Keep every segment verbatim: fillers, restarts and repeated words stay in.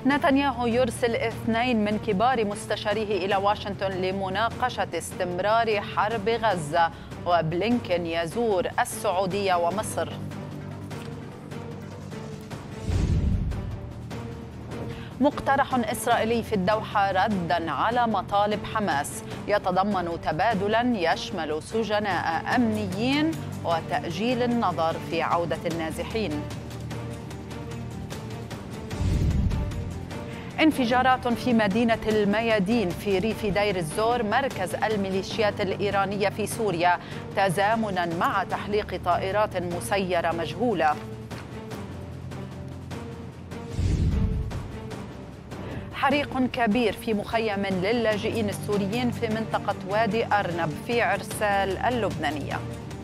نتنياهو يرسل اثنين من كبار مستشاريه إلى واشنطن لمناقشة استمرار حرب غزة، وبلينكن يزور السعودية ومصر. مقترح إسرائيلي في الدوحة رداً على مطالب حماس يتضمن تبادلاً يشمل سجناء أمنيين وتأجيل النظر في عودة النازحين. انفجارات في مدينة الميادين في ريف دير الزور مركز الميليشيات الإيرانية في سوريا، تزامناً مع تحليق طائرات مسيرة مجهولة. حريق كبير في مخيم للاجئين السوريين في منطقة وادي أرنب في عرسال اللبنانية.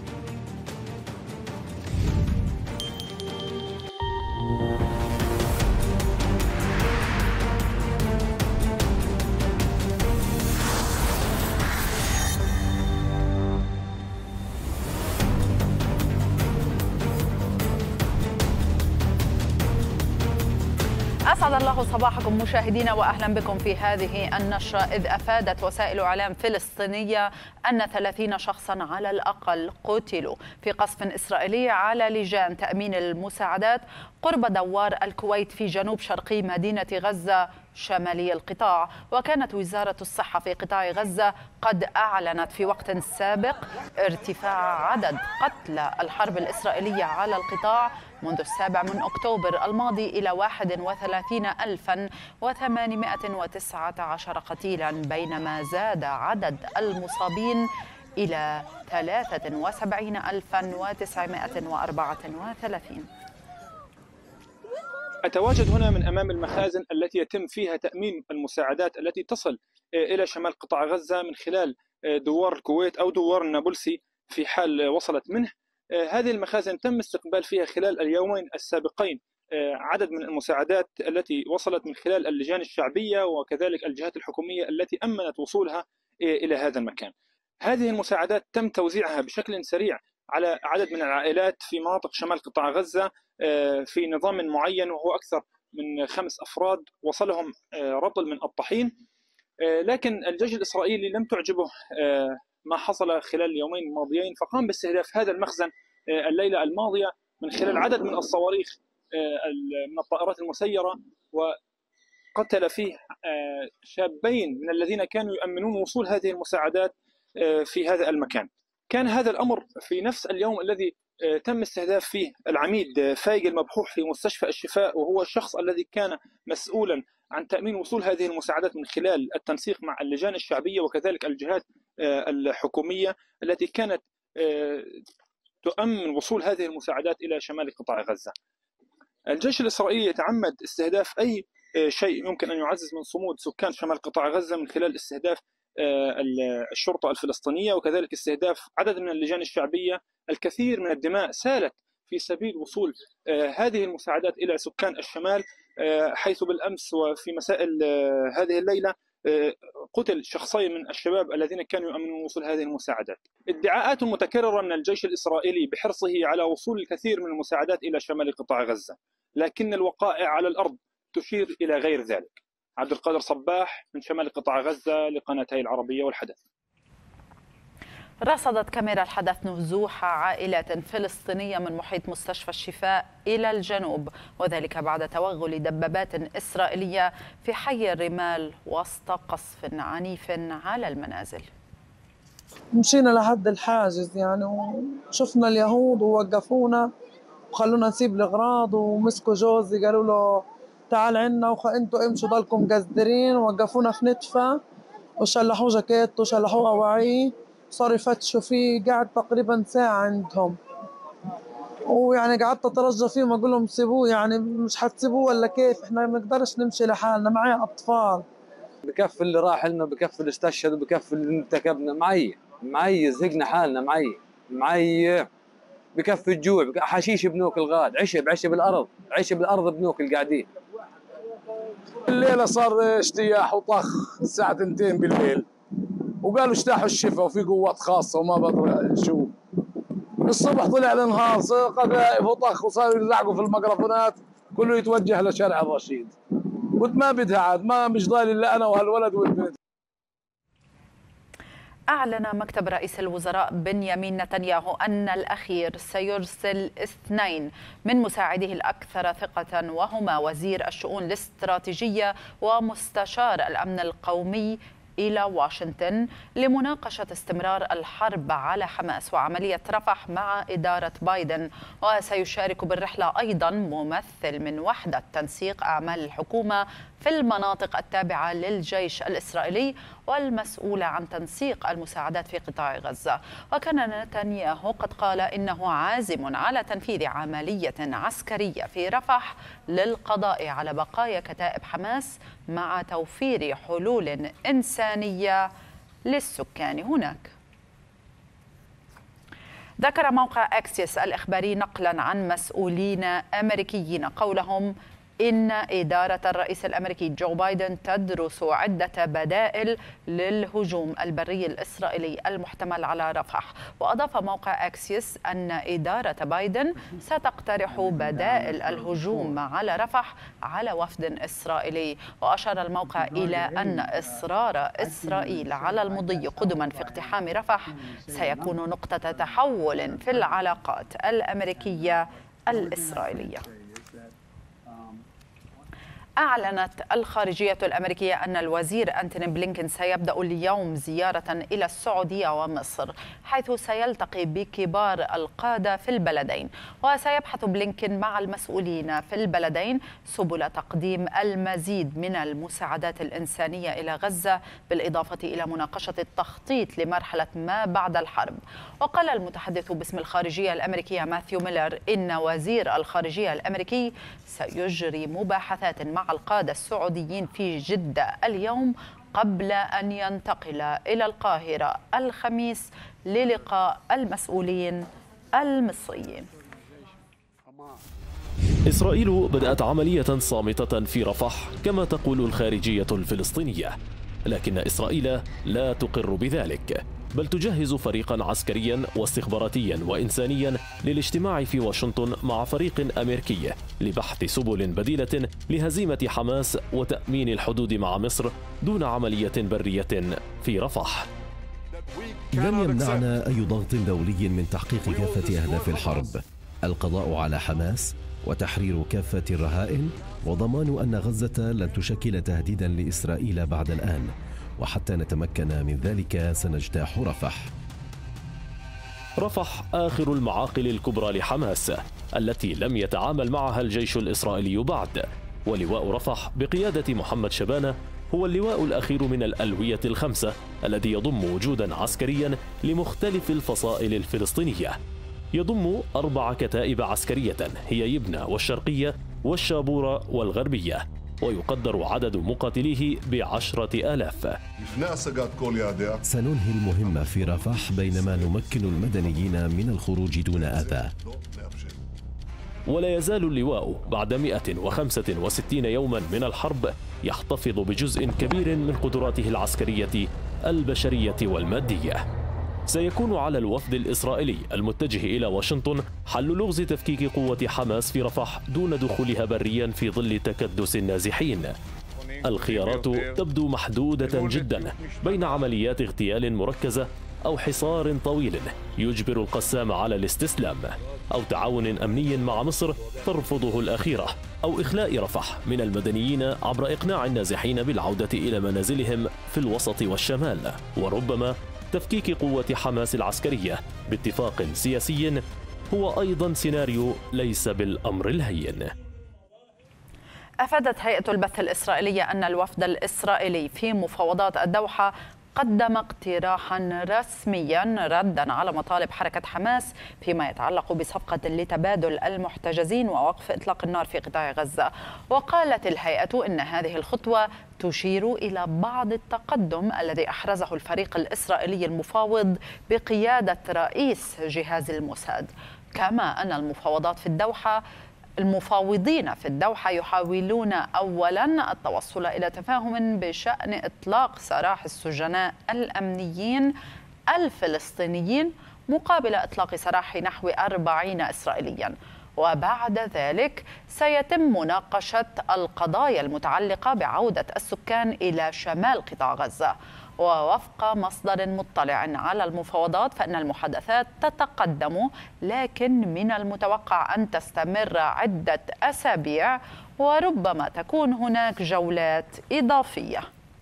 أسعد الله صباحكم مشاهدينا وأهلا بكم في هذه النشرة. إذ أفادت وسائل إعلام فلسطينية أن ثلاثين شخصا على الأقل قتلوا في قصف إسرائيلي على لجان تأمين المساعدات قرب دوار الكويت في جنوب شرقي مدينة غزة شمالي القطاع. وكانت وزارة الصحة في قطاع غزة قد أعلنت في وقت سابق ارتفاع عدد قتلى الحرب الإسرائيلية على القطاع منذ السابع من أكتوبر الماضي إلى واحد وثلاثين ألفا وثمانمائة وتسعة عشر قتيلا، بينما زاد عدد المصابين إلى ثلاثة وسبعين ألفا وتسعمائة وأربعة وثلاثين. أتواجد هنا من أمام المخازن التي يتم فيها تأمين المساعدات التي تصل إلى شمال قطاع غزة من خلال دوار الكويت أو دوار النابلسي في حال وصلت منه. هذه المخازن تم استقبال فيها خلال اليومين السابقين عدد من المساعدات التي وصلت من خلال اللجان الشعبية وكذلك الجهات الحكومية التي أمنت وصولها إلى هذا المكان. هذه المساعدات تم توزيعها بشكل سريع على عدد من العائلات في مناطق شمال قطاع غزة في نظام معين، وهو أكثر من خمس أفراد وصلهم رطل من الطحين. لكن الجيش الإسرائيلي لم تعجبه ما حصل خلال اليومين الماضيين، فقام باستهداف هذا المخزن الليلة الماضية من خلال عدد من الصواريخ من الطائرات المسيرة، وقتل فيه شابين من الذين كانوا يؤمنون وصول هذه المساعدات في هذا المكان. كان هذا الأمر في نفس اليوم الذي تم استهداف فيه العميد فايق المبحوح في مستشفى الشفاء، وهو الشخص الذي كان مسؤولا عن تأمين وصول هذه المساعدات من خلال التنسيق مع اللجان الشعبية وكذلك الجهات الحكومية التي كانت تؤمن وصول هذه المساعدات إلى شمال قطاع غزة. الجيش الإسرائيلي يتعمد استهداف أي شيء يمكن أن يعزز من صمود سكان شمال قطاع غزة من خلال استهداف الشرطة الفلسطينية وكذلك استهداف عدد من اللجان الشعبية. الكثير من الدماء سالت في سبيل وصول هذه المساعدات إلى سكان الشمال، حيث بالأمس وفي مساء هذه الليلة قتل شخصين من الشباب الذين كانوا يؤمنون وصول هذه المساعدات. ادعاءات متكررة من الجيش الإسرائيلي بحرصه على وصول الكثير من المساعدات إلى شمال قطاع غزة، لكن الوقائع على الأرض تشير إلى غير ذلك. عبد القادر صباح من شمال قطاع غزة لقناتي العربية والحدث. رصدت كاميرا الحدث نزوح عائلات فلسطينية من محيط مستشفى الشفاء إلى الجنوب، وذلك بعد توغل دبابات إسرائيلية في حي الرمال وسط قصف عنيف على المنازل. مشينا لحد الحاجز يعني وشفنا اليهود ووقفونا وخلونا نسيب الأغراض، ومسكوا جوزي قالوا له تعال عنا وانتوا امشوا ضلكم قزدرين، ووقفونا في نتفة وشلحوا جاكيت وشلحوا أواعيه، صاروا يفتشوا فيه. قعد تقريبا ساعة عندهم، ويعني قعدت اترجى فيهم اقول لهم سيبوه، يعني مش حتسيبوه ولا كيف؟ احنا ما نقدرش نمشي لحالنا، معي اطفال. بكفي اللي راح لنا، بكفي اللي استشهد، وبكفي اللي ارتكبنا. معي معي زهقنا حالنا، معي معي بكفي الجوع. حشيش بنوك الغاد، عشب عشب الارض، عشب الارض بنوك القاعدين. الليله صار اجتياح وطخ الساعه اثنتين بالليل، وقالوا اجتاحوا الشفا وفي قوات خاصه وما بدري شو. الصبح طلع الانهار قذائف وطخ وصاروا يزعقوا في الميكروفونات، كله يتوجه لشارع الرشيد قلت ما بدها عاد، ما مش ضايل الا انا وهالولد والبنت. أعلن مكتب رئيس الوزراء بنيامين نتنياهو أن الأخير سيرسل اثنين من مساعديه الأكثر ثقة، وهما وزير الشؤون الاستراتيجية ومستشار الأمن القومي، إلى واشنطن لمناقشة استمرار الحرب على حماس وعملية رفح مع إدارة بايدن. وسيشارك بالرحلة أيضا ممثل من وحدة تنسيق أعمال الحكومة في المناطق التابعة للجيش الإسرائيلي والمسؤولة عن تنسيق المساعدات في قطاع غزة. وكان نتنياهو قد قال إنه عازم على تنفيذ عملية عسكرية في رفح للقضاء على بقايا كتائب حماس مع توفير حلول إنسانية للسكان هناك. ذكر موقع أكسيس الإخباري نقلا عن مسؤولين أمريكيين قولهم إن إدارة الرئيس الأمريكي جو بايدن تدرس عدة بدائل للهجوم البري الإسرائيلي المحتمل على رفح. وأضاف موقع أكسيس أن إدارة بايدن ستقترح بدائل الهجوم على رفح على وفد إسرائيلي. وأشار الموقع إلى أن إصرار إسرائيل على المضي قدما في اقتحام رفح سيكون نقطة تحول في العلاقات الأمريكية الإسرائيلية. أعلنت الخارجية الأمريكية أن الوزير أنتوني بلينكن سيبدأ اليوم زيارة إلى السعودية ومصر، حيث سيلتقي بكبار القادة في البلدين. وسيبحث بلينكن مع المسؤولين في البلدين سبل تقديم المزيد من المساعدات الإنسانية إلى غزة، بالإضافة إلى مناقشة التخطيط لمرحلة ما بعد الحرب. وقال المتحدث باسم الخارجية الأمريكية ماثيو ميلر إن وزير الخارجية الأمريكي سيجري مباحثات مع القادة السعوديين في جدة اليوم قبل أن ينتقل إلى القاهرة الخميس للقاء المسؤولين المصريين. إسرائيل بدأت عملية صامتة في رفح كما تقول الخارجية الفلسطينية، لكن إسرائيل لا تقر بذلك، بل تجهز فريقا عسكريا واستخباراتيا وإنسانيا للاجتماع في واشنطن مع فريق أمريكي لبحث سبل بديلة لهزيمة حماس وتأمين الحدود مع مصر دون عملية برية في رفح. لن يمنعنا أي ضغط دولي من تحقيق كافة أهداف الحرب: القضاء على حماس وتحرير كافة الرهائن وضمان أن غزة لن تشكل تهديدا لإسرائيل بعد الآن، وحتى نتمكن من ذلك سنجتاح رفح. رفح آخر المعاقل الكبرى لحماس التي لم يتعامل معها الجيش الإسرائيلي بعد، ولواء رفح بقيادة محمد شبانة هو اللواء الأخير من الألوية الخمسة الذي يضم وجودا عسكريا لمختلف الفصائل الفلسطينية. يضم أربع كتائب عسكرية هي يبنى والشرقية والشابورة والغربية، ويقدر عدد مقاتليه بعشرة آلاف. سننهي المهمة في رفح بينما نمكن المدنيين من الخروج دون أذى. ولا يزال اللواء بعد مئة وخمسة وستين يوما من الحرب يحتفظ بجزء كبير من قدراته العسكرية البشرية والمادية. سيكون على الوفد الإسرائيلي المتجه إلى واشنطن حل لغز تفكيك قوة حماس في رفح دون دخولها بريا في ظل تكدس النازحين. الخيارات تبدو محدودة جدا بين عمليات اغتيال مركزة أو حصار طويل يجبر القسام على الاستسلام، أو تعاون أمني مع مصر ترفضه الأخيرة، أو إخلاء رفح من المدنيين عبر إقناع النازحين بالعودة إلى منازلهم في الوسط والشمال، وربما تفكيك قوة حماس العسكرية باتفاق سياسي هو أيضا سيناريو ليس بالأمر الهين. أفادت هيئة البث الإسرائيلية أن الوفد الإسرائيلي في مفاوضات الدوحة قدم اقتراحا رسميا ردا على مطالب حركة حماس فيما يتعلق بصفقة لتبادل المحتجزين ووقف إطلاق النار في قطاع غزة. وقالت الهيئة إن هذه الخطوة تشير إلى بعض التقدم الذي أحرزه الفريق الإسرائيلي المفاوض بقيادة رئيس جهاز الموساد، كما أن المفاوضات في الدوحة المفاوضين في الدوحة يحاولون أولا التوصل إلى تفاهم بشأن إطلاق سراح السجناء الأمنيين الفلسطينيين مقابل إطلاق سراح نحو أربعين إسرائيليا. وبعد ذلك سيتم مناقشة القضايا المتعلقة بعودة السكان إلى شمال قطاع غزة. ووفق مصدر مطلع على المفاوضات فإن المحادثات تتقدم، لكن من المتوقع أن تستمر عدة أسابيع وربما تكون هناك جولات إضافية.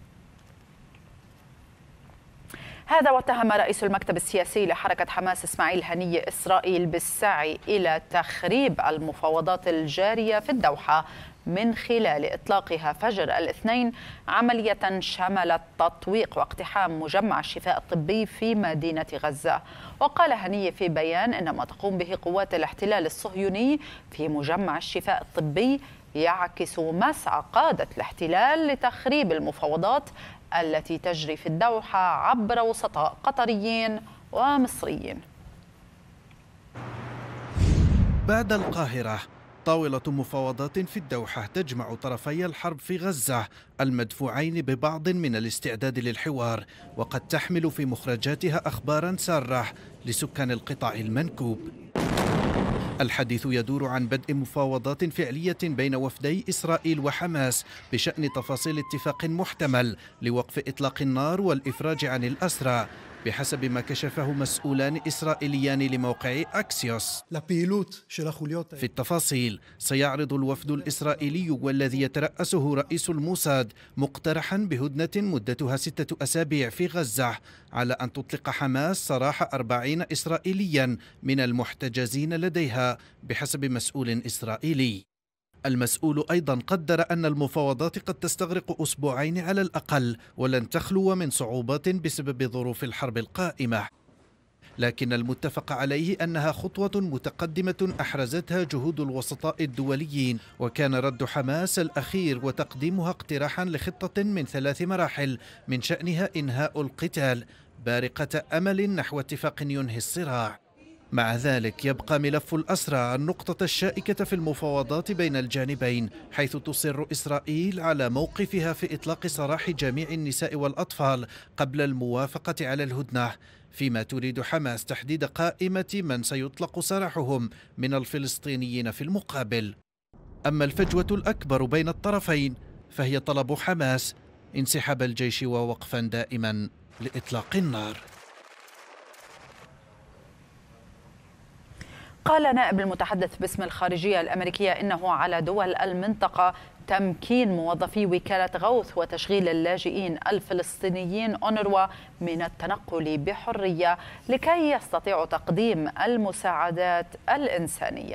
هذا واتهم رئيس المكتب السياسي لحركة حماس إسماعيل هنية إسرائيل بالسعي إلى تخريب المفاوضات الجارية في الدوحة من خلال إطلاقها فجر الاثنين عملية شملت تطويق واقتحام مجمع الشفاء الطبي في مدينة غزة. وقال هنية في بيان إن ما تقوم به قوات الاحتلال الصهيوني في مجمع الشفاء الطبي يعكس مسعى قادة الاحتلال لتخريب المفاوضات التي تجري في الدوحة عبر وسطاء قطريين ومصريين. بعد القاهرة، طاولة مفاوضات في الدوحة تجمع طرفي الحرب في غزة المدفوعين ببعض من الاستعداد للحوار، وقد تحمل في مخرجاتها أخباراً سارة لسكان القطاع المنكوب. الحديث يدور عن بدء مفاوضات فعلية بين وفدي إسرائيل وحماس بشأن تفاصيل اتفاق محتمل لوقف إطلاق النار والإفراج عن الأسرى، بحسب ما كشفه مسؤولان إسرائيليان لموقع أكسيوس. في التفاصيل، سيعرض الوفد الإسرائيلي والذي يترأسه رئيس الموساد مقترحا بهدنة مدتها ستة أسابيع في غزة على أن تطلق حماس سراح أربعين إسرائيليا من المحتجزين لديها بحسب مسؤول إسرائيلي. المسؤول أيضا قدر أن المفاوضات قد تستغرق أسبوعين على الأقل ولن تخلو من صعوبات بسبب ظروف الحرب القائمة، لكن المتفق عليه أنها خطوة متقدمة أحرزتها جهود الوسطاء الدوليين، وكان رد حماس الأخير وتقديمها اقتراحا لخطة من ثلاث مراحل من شأنها إنهاء القتال بارقة أمل نحو اتفاق ينهي الصراع. مع ذلك يبقى ملف الأسرى النقطة الشائكة في المفاوضات بين الجانبين، حيث تصر إسرائيل على موقفها في إطلاق سراح جميع النساء والأطفال قبل الموافقة على الهدنة، فيما تريد حماس تحديد قائمة من سيطلق سراحهم من الفلسطينيين في المقابل. أما الفجوة الأكبر بين الطرفين فهي طلب حماس انسحاب الجيش ووقفا دائما لإطلاق النار. قال نائب المتحدث باسم الخارجية الأمريكية إنه على دول المنطقة تمكين موظفي وكالة غوث وتشغيل اللاجئين الفلسطينيين أونروا من التنقل بحرية لكي يستطيعوا تقديم المساعدات الإنسانية.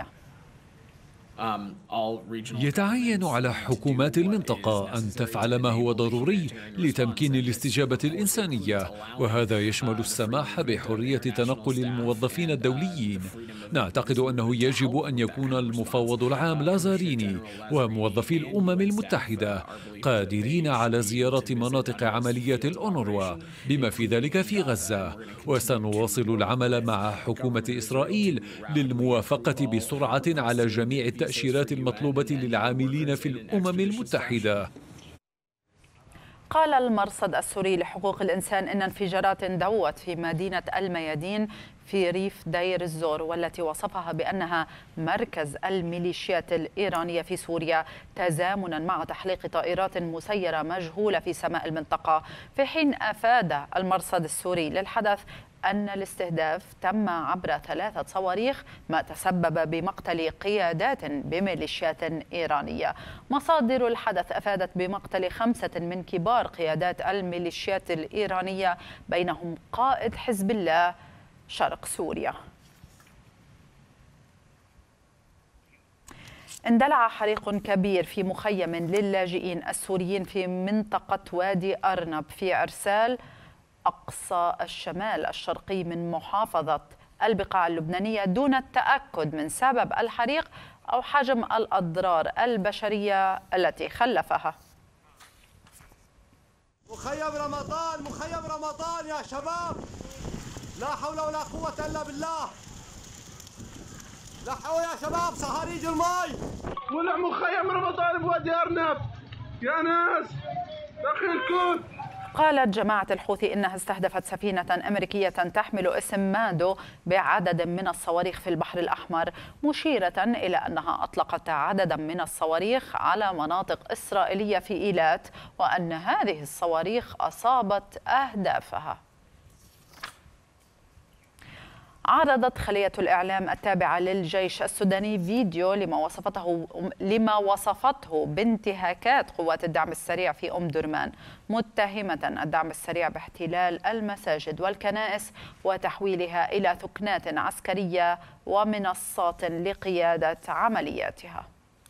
يتعين على حكومات المنطقة أن تفعل ما هو ضروري لتمكين الاستجابة الإنسانية، وهذا يشمل السماح بحرية تنقل الموظفين الدوليين. نعتقد أنه يجب أن يكون المفوض العام لازاريني وموظفي الأمم المتحدة قادرين على زيارة مناطق عمليات الأونروا بما في ذلك في غزة، وسنواصل العمل مع حكومة إسرائيل للموافقة بسرعة على جميع التأشيرات المطلوبة للعاملين في الأمم المتحدة. قال المرصد السوري لحقوق الإنسان إن انفجارات دوت في مدينة الميادين في ريف دير الزور، والتي وصفها بأنها مركز الميليشيات الإيرانية في سوريا، تزامنا مع تحليق طائرات مسيرة مجهولة في سماء المنطقة، في حين أفاد المرصد السوري للحدث أن الاستهداف تم عبر ثلاثة صواريخ، ما تسبب بمقتل قيادات بميليشيات إيرانية. مصادر الحدث أفادت بمقتل خمسة من كبار قيادات الميليشيات الإيرانية، بينهم قائد حزب الله شرق سوريا. اندلع حريق كبير في مخيم للاجئين السوريين في منطقة وادي أرنب في عرسال أقصى الشمال الشرقي من محافظة البقاع اللبنانية، دون التأكد من سبب الحريق أو حجم الأضرار البشرية التي خلفها. مخيم رمضان، مخيم رمضان يا شباب، لا حول ولا قوة إلا بالله. لحقوا يا شباب صهاريج المي. ولع مخيم رمضان بوادي أرنب يا ناس، دخلكم. قالت جماعة الحوثي إنها استهدفت سفينة أمريكية تحمل اسم مادو بعدد من الصواريخ في البحر الأحمر، مشيرة إلى أنها أطلقت عددا من الصواريخ على مناطق إسرائيلية في إيلات، وأن هذه الصواريخ أصابت أهدافها. عرضت خلية الإعلام التابعة للجيش السوداني فيديو لما وصفته لما وصفته بانتهاكات قوات الدعم السريع في أم درمان، متهمة الدعم السريع باحتلال المساجد والكنائس وتحويلها إلى ثكنات عسكرية ومنصات لقيادة عملياتها.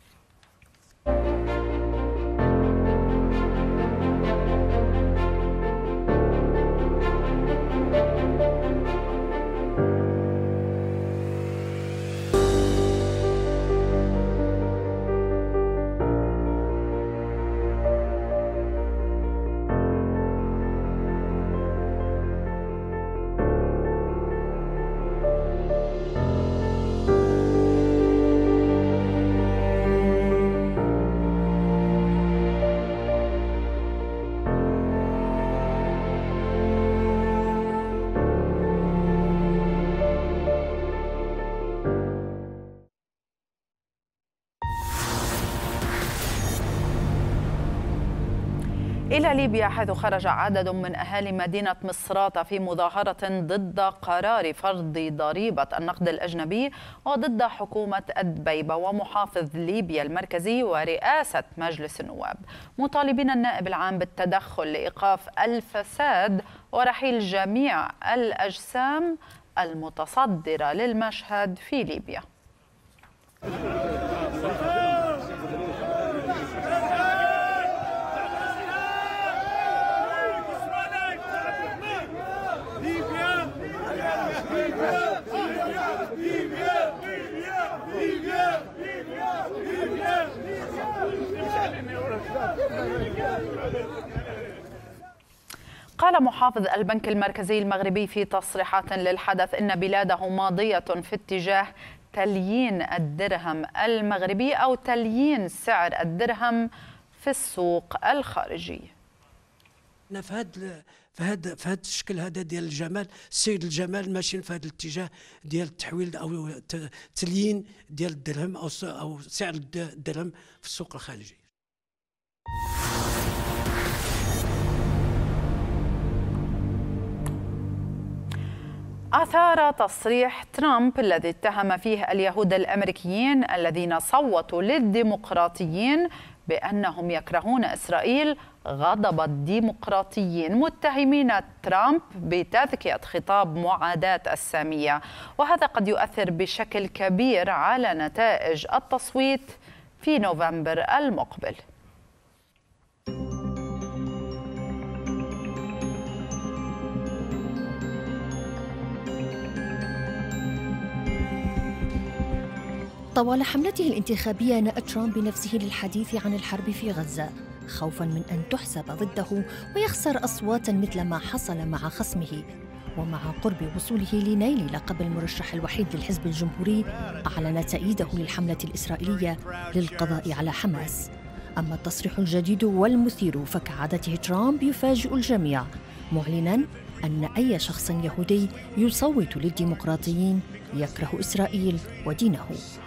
إلى ليبيا، حيث خرج عدد من أهالي مدينة مصراتة في مظاهرة ضد قرار فرض ضريبة النقد الأجنبي وضد حكومة الدبيبة ومحافظ ليبيا المركزي ورئاسة مجلس النواب، مطالبين النائب العام بالتدخل لإيقاف الفساد ورحيل جميع الأجسام المتصدرة للمشهد في ليبيا. قال محافظ البنك المركزي المغربي في تصريحات للحدث إن بلاده ماضية في اتجاه تليين الدرهم المغربي أو تليين سعر الدرهم في السوق الخارجية. في هذا في هذا في هذا الشكل هذا ديال الجمال، السيد الجمال ماشيين في هذا الاتجاه ديال التحويل او تليين ديال الدرهم او او سعر الدرهم في السوق الخارجي. أثار تصريح ترامب الذي اتهم فيه اليهود الأمريكيين الذين صوتوا للديمقراطيين بأنهم يكرهون إسرائيل غضب الديمقراطيين، متهمين ترامب بتذكية خطاب معاداة السامية، وهذا قد يؤثر بشكل كبير على نتائج التصويت في نوفمبر المقبل. طوال حملته الانتخابية نأى ترامب بنفسه للحديث عن الحرب في غزة، خوفاً من أن تحسب ضده ويخسر أصواتاً مثل ما حصل مع خصمه. ومع قرب وصوله لنيل لقب المرشح الوحيد للحزب الجمهوري، أعلن تأييده للحملة الإسرائيلية للقضاء على حماس. أما التصريح الجديد والمثير فكعادته ترامب يفاجئ الجميع، معلناً أن أي شخص يهودي يصوت للديمقراطيين يكره إسرائيل ودينه.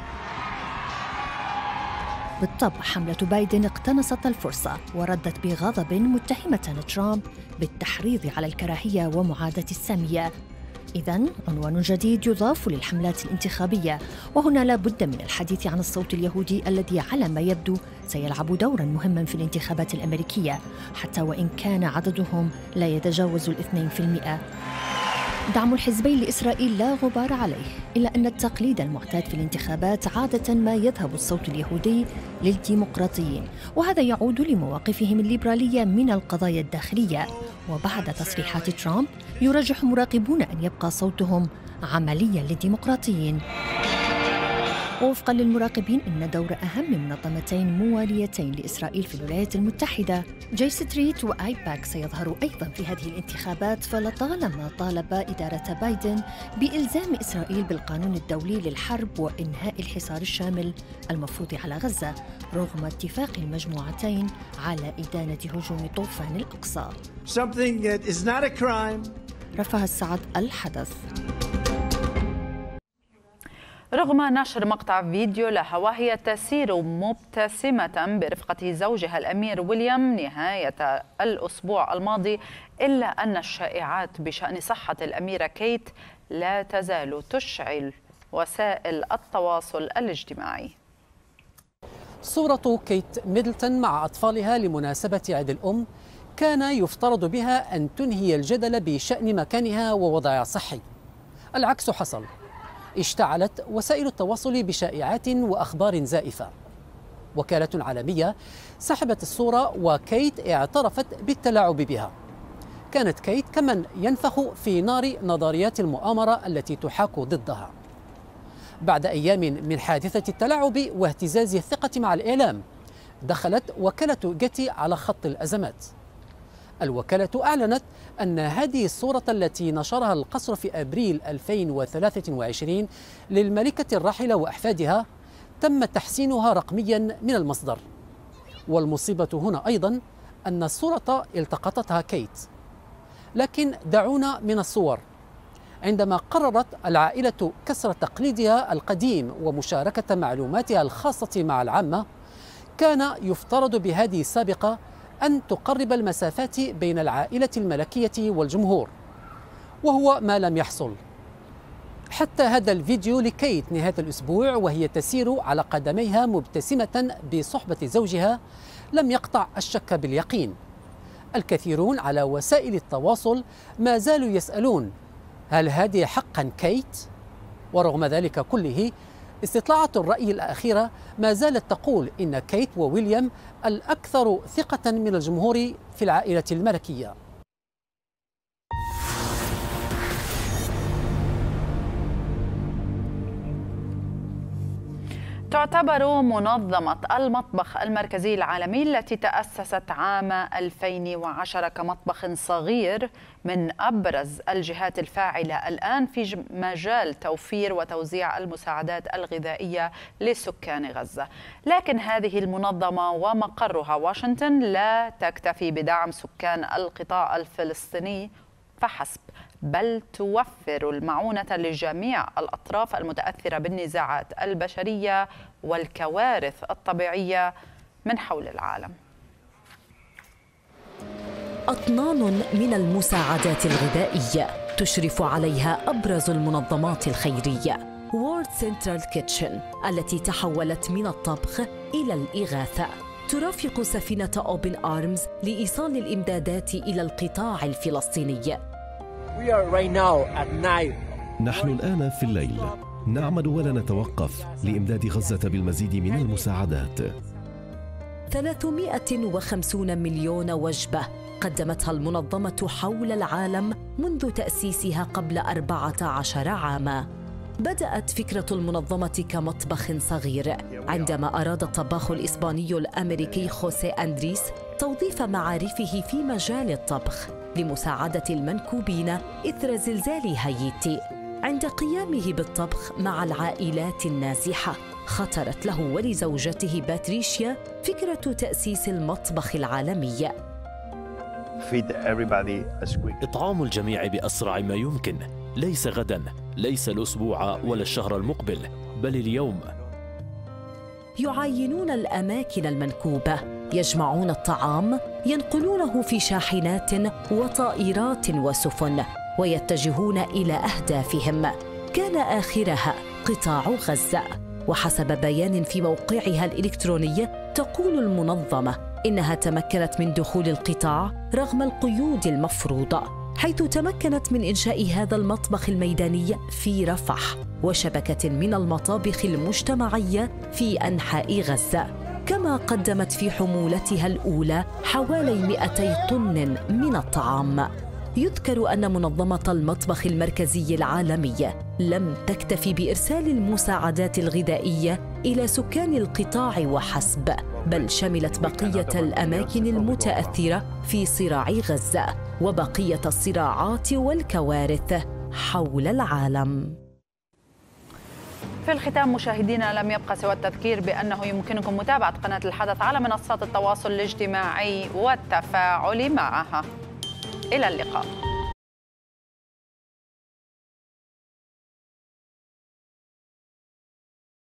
بالطبع حملة بايدن اقتنصت الفرصة وردت بغضب متهمة ترامب بالتحريض على الكراهية ومعاداة السامية. إذن عنوان جديد يضاف للحملات الانتخابية، وهنا لا بد من الحديث عن الصوت اليهودي الذي على ما يبدو سيلعب دورا مهما في الانتخابات الأمريكية، حتى وإن كان عددهم لا يتجاوز الاثنين في المئة. دعم الحزبين لإسرائيل لا غبار عليه، إلا أن التقليد المعتاد في الانتخابات عادة ما يذهب الصوت اليهودي للديمقراطيين، وهذا يعود لمواقفهم الليبرالية من القضايا الداخلية. وبعد تصريحات ترامب يرجح مراقبون أن يبقى صوتهم عملياً للديمقراطيين. ووفقا للمراقبين إن دور أهم منظمتين مواليتين لإسرائيل في الولايات المتحدة جي ستريت وآيباك سيظهر أيضاً في هذه الانتخابات، فلطالما طالب إدارة بايدن بإلزام إسرائيل بالقانون الدولي للحرب وإنهاء الحصار الشامل المفروض على غزة، رغم اتفاق المجموعتين على إدانة هجوم طوفان الأقصى. Something that is not a crime. رفع السعد الحدث. رغم نشر مقطع فيديو لها وهي تسير مبتسمة برفقة زوجها الأمير ويليام نهاية الأسبوع الماضي، إلا أن الشائعات بشأن صحة الأميرة كيت لا تزال تشعل وسائل التواصل الاجتماعي. صورة كيت ميدلتون مع أطفالها لمناسبة عيد الأم كان يفترض بها أن تنهي الجدل بشأن مكانها ووضعها الصحي. العكس حصل، اشتعلت وسائل التواصل بشائعات وأخبار زائفة. وكالة عالمية سحبت الصورة وكيت اعترفت بالتلاعب بها. كانت كيت كمن ينفخ في نار نظريات المؤامرة التي تحاك ضدها. بعد أيام من حادثة التلاعب واهتزاز الثقة مع الإعلام، دخلت وكالة جيتي على خط الأزمات. الوكالة أعلنت أن هذه الصورة التي نشرها القصر في أبريل ألفين وثلاثة وعشرين للملكة الراحلة وأحفادها تم تحسينها رقميا من المصدر. والمصيبة هنا أيضا أن الصورة التقطتها كيت. لكن دعونا من الصور. عندما قررت العائلة كسر تقليدها القديم ومشاركة معلوماتها الخاصة مع العامة، كان يفترض بهذه السابقة أن تقرب المسافات بين العائلة الملكية والجمهور، وهو ما لم يحصل. حتى هذا الفيديو لكيت نهاية الأسبوع وهي تسير على قدميها مبتسمة بصحبة زوجها لم يقطع الشك باليقين. الكثيرون على وسائل التواصل ما زالوا يسألون: هل هذه حقا كيت؟ ورغم ذلك كله، استطلاعات الرأي الأخيرة ما زالت تقول إن كيت وويليام الأكثر ثقة من الجمهور في العائلة الملكية. تعتبر منظمة المطبخ المركزي العالمي التي تأسست عام ألفين وعشرة كمطبخ صغير من أبرز الجهات الفاعلة الآن في مجال توفير وتوزيع المساعدات الغذائية لسكان غزة. لكن هذه المنظمة ومقرها واشنطن لا تكتفي بدعم سكان القطاع الفلسطيني فحسب، بل توفر المعونة لجميع الأطراف المتأثرة بالنزاعات البشرية والكوارث الطبيعية من حول العالم. أطنان من المساعدات الغذائية تشرف عليها أبرز المنظمات الخيرية وورد سنترال كيتشن، التي تحولت من الطبخ إلى الإغاثة. ترافق سفينة أوبن آرمز لإيصال الإمدادات إلى القطاع الفلسطيني. نحن الآن في الليل، نعمل ولا نتوقف لإمداد غزة بالمزيد من المساعدات. ثلاثمائة وخمسين مليون وجبة قدمتها المنظمة حول العالم منذ تأسيسها قبل أربعة عشر عاماً. بدأت فكرة المنظمة كمطبخ صغير عندما أراد الطباخ الإسباني الأمريكي خوسيه أندريس توظيف معارفه في مجال الطبخ لمساعدة المنكوبين إثر زلزال هايتي. عند قيامه بالطبخ مع العائلات النازحة، خطرت له ولزوجته باتريشيا فكرة تأسيس المطبخ العالمي. إطعام الجميع بأسرع ما يمكن، ليس غداً، ليس الأسبوع ولا الشهر المقبل، بل اليوم. يعاينون الأماكن المنكوبة، يجمعون الطعام، ينقلونه في شاحنات وطائرات وسفن، ويتجهون إلى أهدافهم كان آخرها قطاع غزة. وحسب بيان في موقعها الإلكتروني، تقول المنظمة إنها تمكنت من دخول القطاع رغم القيود المفروضة، حيث تمكنت من إنشاء هذا المطبخ الميداني في رفح وشبكة من المطابخ المجتمعية في أنحاء غزة. كما قدمت في حمولتها الأولى حوالي مئتي طن من الطعام. يذكر أن منظمة المطبخ المركزي العالمي لم تكتفي بإرسال المساعدات الغذائية إلى سكان القطاع وحسب، بل شملت بقية الأماكن المتأثرة في صراع غزة وبقية الصراعات والكوارث حول العالم. في الختام مشاهدينا، لم يبقى سوى التذكير بأنه يمكنكم متابعة قناة الحدث على منصات التواصل الاجتماعي والتفاعل معها. إلى اللقاء.